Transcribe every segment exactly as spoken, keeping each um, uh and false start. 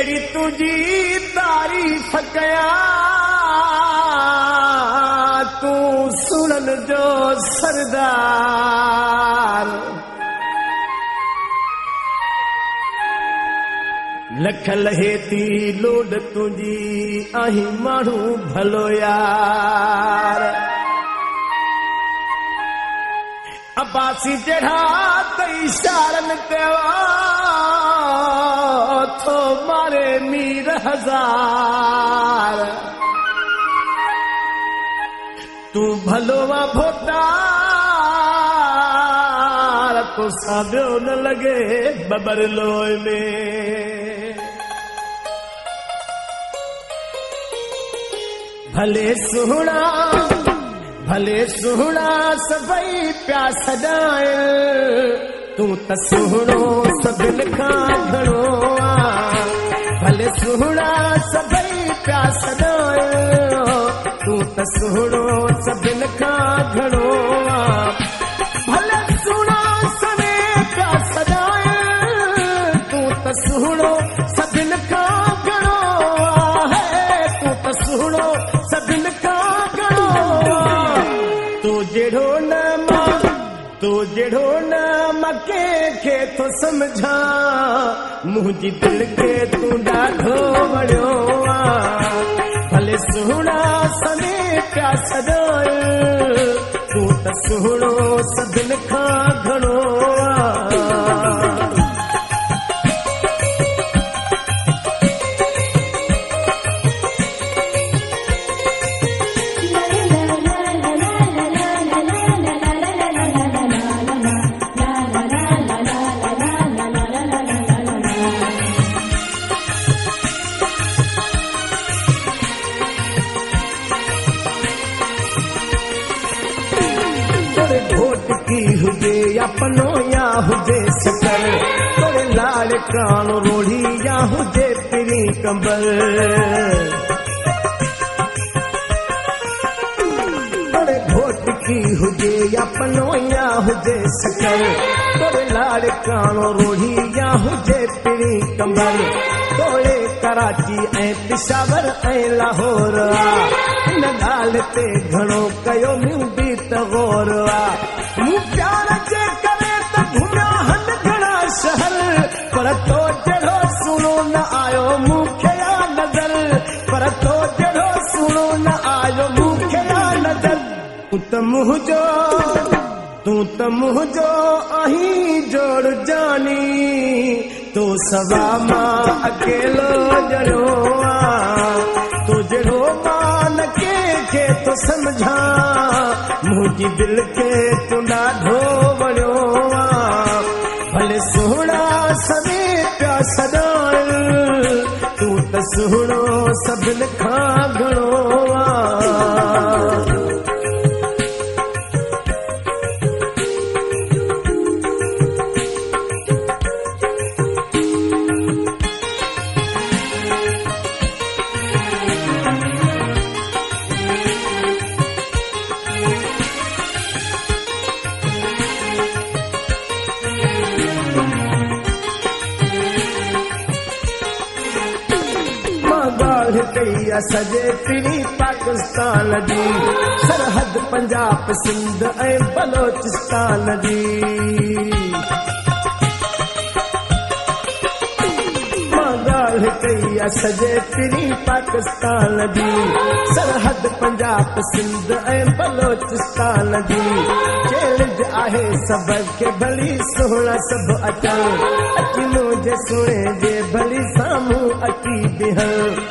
केड़ी तुझी तारीफ कया तू सुनन जो सरदार लख लहेती लोड तुझी आही माण्हू भलो यार अब्बासी जड़ा तई इशारन कयो थो मारे मीर हजार तू भलो वा भोतार तो साबियो न लगे बबर लोय में भले सुहणा भले सुहणा सभई प्या सजाए तू त सुहणो सभिन खां घणो आ भले सुहणा सभई प्या सजाए तू त सुहणो सभिन खां घणो आ भले सुहणा सभई प्या सजाए तू त सुहणो सभिन खां घणो आहे तू त सुहणो सभिन खां घणो तू जहिड़ो न मां तू जहिड़ो न मां कंहिंखे थो सम्झा मुंहिंजी दिलि खे तूं ॾाढो वणियो आहे भले सुहिणा सने पिया सजाए तूं त सुहिणो सभिनि खां घणो आहे हुजे या पनो या हुजे सकर तोरे लाल कान रोढ़ी या हुजे पिरी कंबल तोरे घोट की हुजे या पनो या हुजे सकर तोरे लाल कान रोढ़ी या हुजे पिरी कंबल तोरे कराची ऐं पिशावर ऐं लाहौर आ हिन ॻाल्हि ते घणो कयो मूं बि त गौर आ मूं प्यार जे करे त घुमिया हन घणा शहर पर तो जहिड़ो सुहिणो न आयो मूंखे या नज़र पर तो जहिड़ो सुहिणो न आयो मूंखे या नज़र तूं त मुंहिंजो तूं त मुंहिंजो आहीं जोड़ जानी तो सवा मां अकेलो ॼणो आ तो जहिड़ो मां न कंहिंखे थो सम्झा मुंहिंजी दिलि खे तूं ॾाढो वणियो आ भले सुहिणा सभई पिया सजाए तूं त सुहिणो सभिनि खां घणो आ सजे पिरी पाकिस्तान जी सरहद पंजाब सिंध ऐं बलोचिस्तान जी मां ॻाल्हि कई आहे सजे पिरी पाकिस्तान जी सरहद पंजाब सिंध ऐं बलोचिस्तान जी चैलेंज आहे सभ खे भली सुहिणा सभु अचनि अची मुंहिंजे सुहिणे जे भली साम्हूं अची बिहनि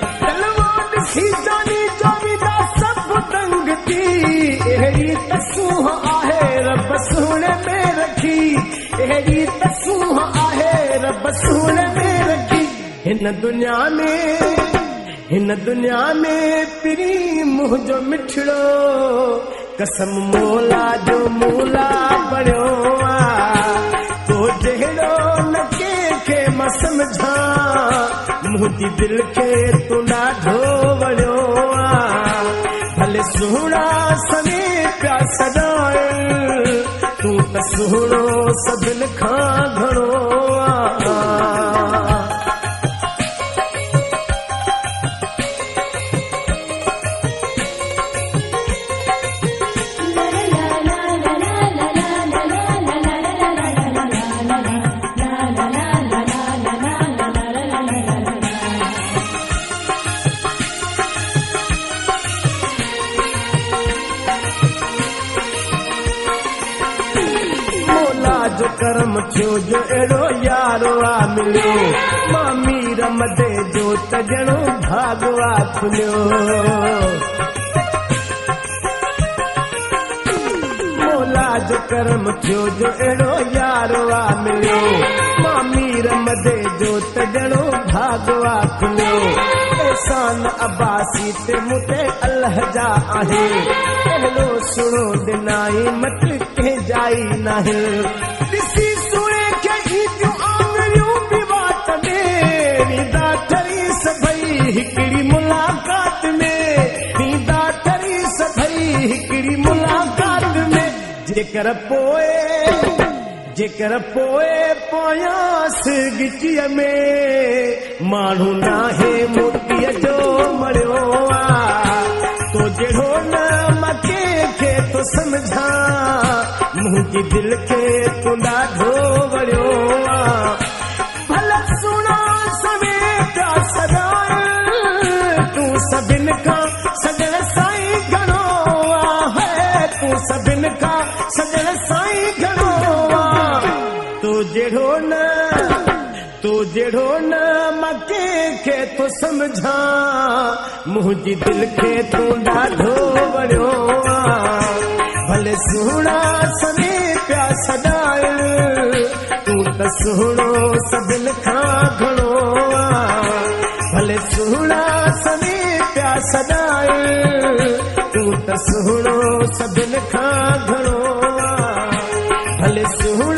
जानी जोबीदा सब दंग थी अहिड़ी तसूह आहे रब सुहिणे में रखी अहिड़ी तसूह आहे रब सुहिणे में रखी हिन दुनिया में हिन दुनिया में पिरी मुंहिंजो मिठड़ो कसम मोला जो मूला बणियो आहे तो जहिड़ो न कंहिंखे मां सम्झा मुंहिंजी दिलि खे तूं ॾाढो वणियो आ भले सुहिणा सने पिया सजाए तूं त सुहिणो सभिनि खां घणो आ करम थियो जो अहिड़ो यारो आ मिलियो मां मीर मदे जो त ॼणो भागवा खुलियो मौला जो करम थियो जो अहिड़ो यारो आ मिलियो मां मीर मदे जो त ॼणो भागवा खुलियो एहसान अब्बासी ते मुते अल्लाह जा आहे अहिड़ो सुणो दिनाई मत के जाई नाहे ॾिसी सुणे के ईदियूं आङरियूं बि वाट में वींदा ठरी सभई हिकिड़ी मुलाक़ात में वींदा ठरी सभई हिकिड़ी मुलाक़ात में जेकर पोइ जेकर पोइ पोयासि गिचीअ में माण्हू नाहे मोतीअ जो मरियो आ तो जहिड़ो न मां कंहिंखे तो सम्झां मुंहिंजी दिलि खे तूं ॾाढो वणियो आ भला सुणा समेत सदाए तूं सभिनि खां सजण साईं घणो आहे तूं सभिनि खां सजण साईं घणो तू जहिड़ो न तू जहिड़ो न मां कंहिंखे तो सम्झां मुंहिंजी दिलि खे तूं ॾाढो वणियो आ भले सुहिणा सने पिया सदाए तूं त सुहिणो सभिनि खां घणो आ भले सुहिणा सने पिया सदाए तूं त सुहिणो सभिनि खां घणो आ भले सुहिणो